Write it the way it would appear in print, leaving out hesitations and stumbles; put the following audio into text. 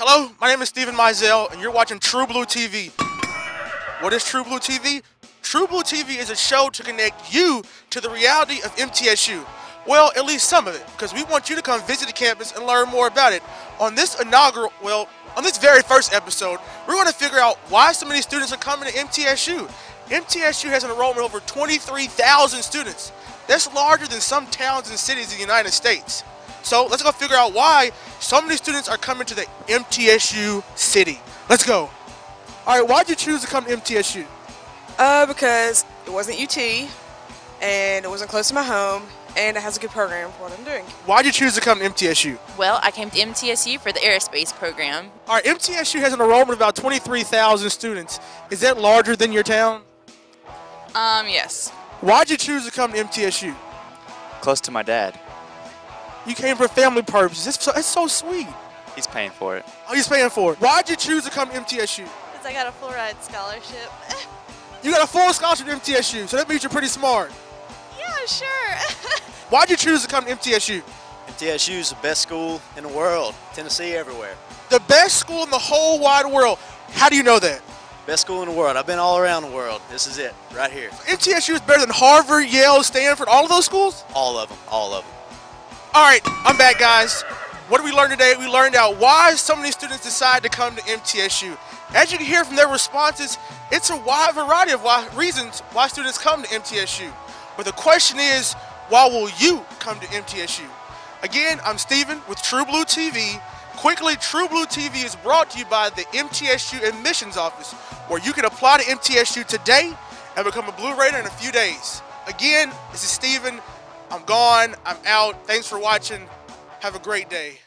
Hello, my name is Steven Mizell, and you're watching True Blue TV. What is True Blue TV? True Blue TV is a show to connect you to the reality of MTSU. Well, at least some of it, because we want you to come visit the campus and learn more about it. On this very first episode, we're going to figure out why so many students are coming to MTSU. MTSU has an enrollment of over 23,000 students. That's larger than some towns and cities in the United States. So let's go figure out why so many students are coming to the MTSU city. Let's go. All right, why'd you choose to come to MTSU? Because it wasn't UT, and it wasn't close to my home, and it has a good program for what I'm doing. Why'd you choose to come to MTSU? Well, I came to MTSU for the aerospace program. All right, MTSU has an enrollment of about 23,000 students. Is that larger than your town? Yes. Why'd you choose to come to MTSU? Close to my dad. You came for family purposes. It's so sweet. He's paying for it. Oh, he's paying for it. Why'd you choose to come to MTSU? Because I got a full ride scholarship. You got a full scholarship to MTSU, so that means you're pretty smart. Yeah, sure. Why'd you choose to come to MTSU? MTSU is the best school in the world. Tennessee everywhere. The best school in the whole wide world. How do you know that? Best school in the world. I've been all around the world. This is it, right here. MTSU is better than Harvard, Yale, Stanford, all of those schools? All of them, all of them. All right, I'm back, guys. What did we learn today? We learned out why so many students decide to come to MTSU. As you can hear from their responses, it's a wide variety of reasons why students come to MTSU. But the question is, why will you come to MTSU? Again, I'm Steven with True Blue TV. Quickly, True Blue TV is brought to you by the MTSU Admissions Office, where you can apply to MTSU today and become a Blue Raider in a few days. Again, this is Steven. I'm gone. I'm out. Thanks for watching. Have a great day.